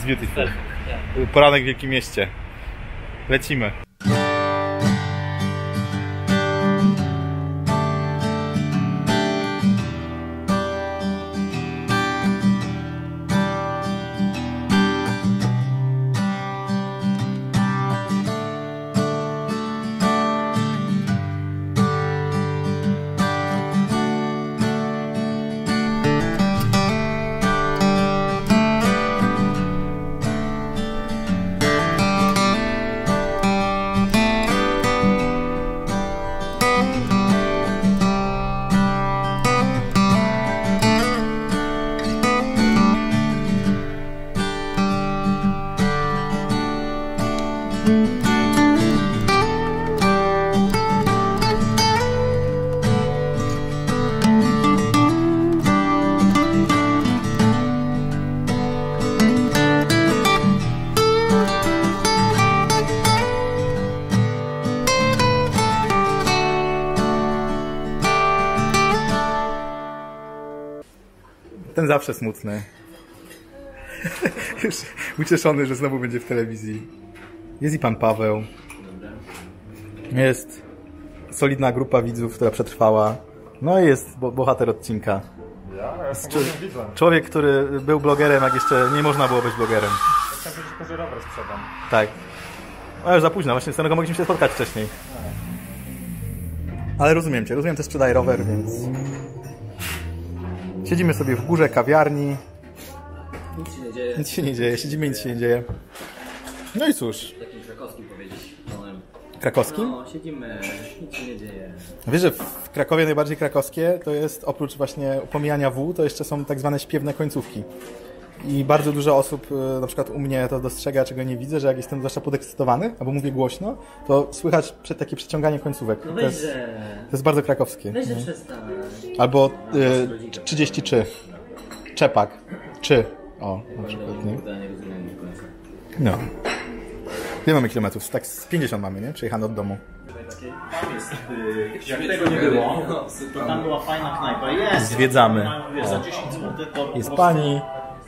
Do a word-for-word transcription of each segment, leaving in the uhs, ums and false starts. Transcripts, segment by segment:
It's beautiful. Poranek w Wielkim Mieście. Lecimy. Ten zawsze smutny. Już ucieszony, że znowu będzie w telewizji. Jest i pan Paweł. Jest solidna grupa widzów, która przetrwała. No i jest bo bohater odcinka. Jest człowiek, który był blogerem, jak jeszcze nie można było być blogerem. Tak, że to rower sprzedam. Tak. No już za późno, właśnie z tego mogliśmy się spotkać wcześniej. Ale rozumiem cię, rozumiem, że sprzedaje rower, więc... Siedzimy sobie w górze kawiarni. Nic się nie dzieje. Nic się nie dzieje, siedzimy, nic się nie dzieje. No i cóż. Takim krakowskim powiedzieć. Krakowskim? No, siedzimy, nic się nie dzieje. Wiesz, że w Krakowie najbardziej krakowskie to jest oprócz właśnie pomijania W, to jeszcze są tak zwane śpiewne końcówki. I bardzo dużo osób, na przykład u mnie to dostrzega, czego nie widzę, że jak jestem zwłaszcza podekscytowany, albo mówię głośno, to słychać takie przeciąganie końcówek. No to, weź, jest, że... to jest bardzo krakowskie. Weź, że przestań. Albo y, trzydzieści trzy. Czepak. Czy. O, na przykład, nie? Nie rozumiem do końca. No. Ile mamy kilometrów? Tak z pięćdziesiąt mamy, nie? Przejechane od domu. Tam jest, y, jak tego nie było, to tam była fajna knajpa. Jest! Zwiedzamy. Wiesz, za dziesięć złotych to Jest pani.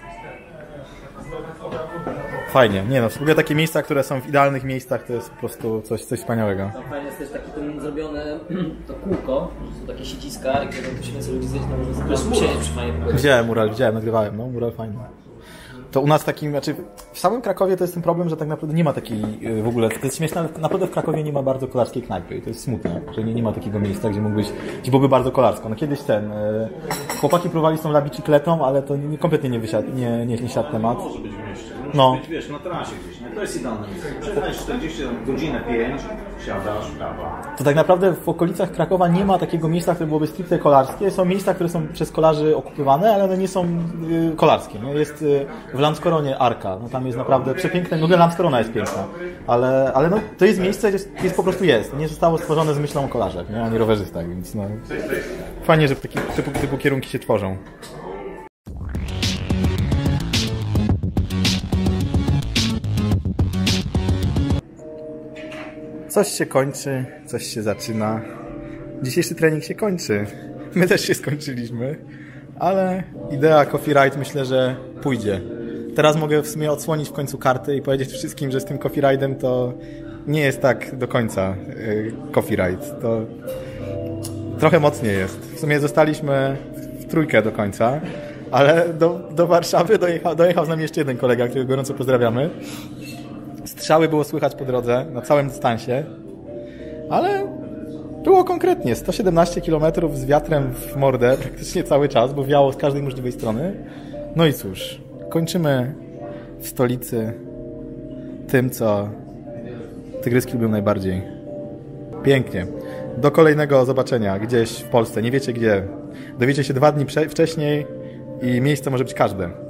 Fajnie. Nie no, w ogóle takie miejsca, które są w idealnych miejscach, to jest po prostu coś, coś wspaniałego. Tam fajnie jest też takie ten zrobione to kółko, że są takie siedziska, i kiedy się więcej ludzi zjeść, to można sobie po siedzieć przy fajnie pokoju. Widziałem mural, widziałem, nagrywałem, no mural fajny. To u nas takim, znaczy w samym Krakowie to jest ten problem, że tak naprawdę nie ma takiej w ogóle, to jest śmieszne, naprawdę w Krakowie nie ma bardzo kolarskiej knajpy i to jest smutne, że nie, nie ma takiego miejsca, gdzie mógłbyś, gdzie byłoby bardzo kolarsko. No kiedyś ten, e, chłopaki próbowali z tą labicykletą, ale to nie, kompletnie nie wysiadł, nie, nie, nie siadł temat. może być w mieście. Może No. być, wiesz, na trasie gdzieś, nie? To jest idealne miejsce. Przejdź czterdzieści, godzinę pięć, siadasz, prawa. To tak naprawdę w okolicach Krakowa nie ma takiego miejsca, które byłoby stricte kolarskie. Są miejsca, które są przez kolarzy okupywane, ale one nie są y, kolarskie. Nie? Jest y, w Lanskoronie Arka. No, tam jest naprawdę przepiękne. W ogóle Lanskorona jest piękna. Ale, ale no, to jest miejsce, gdzie jest, po prostu jest. Nie zostało stworzone z myślą o kolarzach, nie? Ani rowerzystach, więc no, fajnie, że takie typu, typu kierunki się tworzą. Coś się kończy, coś się zaczyna. Dzisiejszy trening się kończy. My też się skończyliśmy, ale idea Coffee Ride myślę, że pójdzie. Teraz mogę w sumie odsłonić w końcu karty i powiedzieć wszystkim, że z tym Coffee Ride'em to nie jest tak do końca yy, Coffee Ride. To trochę mocniej jest. W sumie zostaliśmy w trójkę do końca, ale do, do Warszawy dojechał, dojechał z nami jeszcze jeden kolega, którego gorąco pozdrawiamy. Strzały było słychać po drodze, na całym dystansie, ale było konkretnie sto siedemnaście kilometrów z wiatrem w mordę praktycznie cały czas, bo wiało z każdej możliwej strony. No i cóż, kończymy w stolicy tym, co tygryski lubią najbardziej. Pięknie. Do kolejnego zobaczenia gdzieś w Polsce. Nie wiecie gdzie. Dowiecie się dwa dni wcześniej i miejsce może być każde.